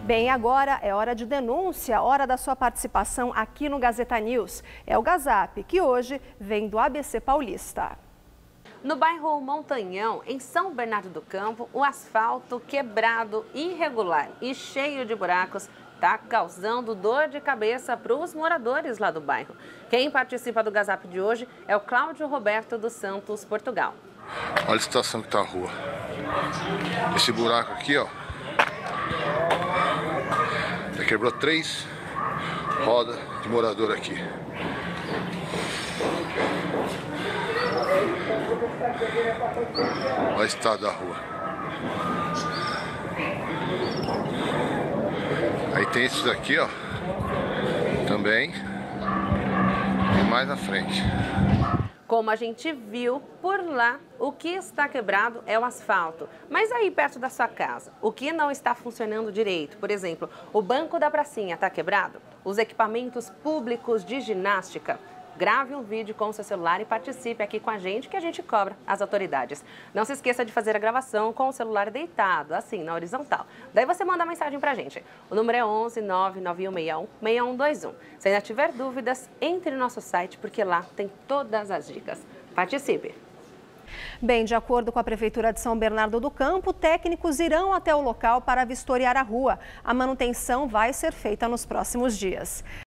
Bem, agora é hora de denúncia, hora da sua participação aqui no Gazeta News. É o Gazap, que hoje vem do ABC Paulista. No bairro Montanhão, em São Bernardo do Campo, o asfalto quebrado, irregular e cheio de buracos está causando dor de cabeça para os moradores lá do bairro. Quem participa do Gazap de hoje é o Cláudio Roberto dos Santos, Portugal. Olha a situação que está a rua. Esse buraco aqui, ó, já quebrou 3 rodas de morador aqui. Olha o estado da rua. Aí tem esses aqui, ó, também, e mais na frente. Como a gente viu por lá, o que está quebrado é o asfalto. Mas aí perto da sua casa, o que não está funcionando direito? Por exemplo, o banco da pracinha está quebrado? Os equipamentos públicos de ginástica? Grave um vídeo com o seu celular e participe aqui com a gente, que a gente cobra as autoridades. Não se esqueça de fazer a gravação com o celular deitado, assim, na horizontal. Daí você manda a mensagem pra gente. O número é 11 99161 6121. Se ainda tiver dúvidas, entre no nosso site, porque lá tem todas as dicas. Participe! Bem, de acordo com a Prefeitura de São Bernardo do Campo, técnicos irão até o local para vistoriar a rua. A manutenção vai ser feita nos próximos dias.